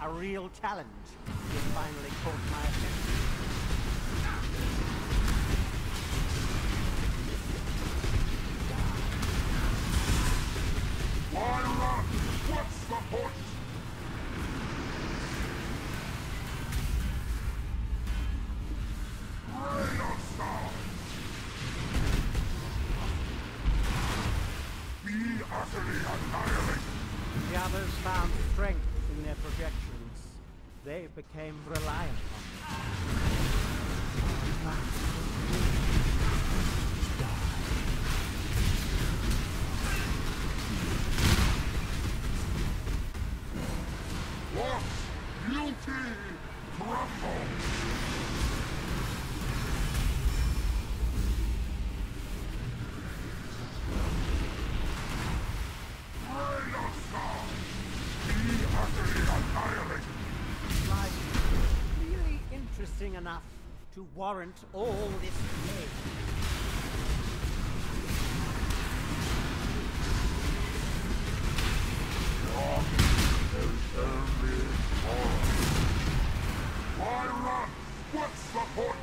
a real challenge. You finally caught my attention. Why run? What's the point? Rain of stars! Be utterly annihilated! The others found strength in their projections. They became reliant on them. What? Beauty! Crumble! Rain of stars! Be utterly annihilated! Life really interesting enough to warrant all this pain. There's only horror. Why run? What's the point?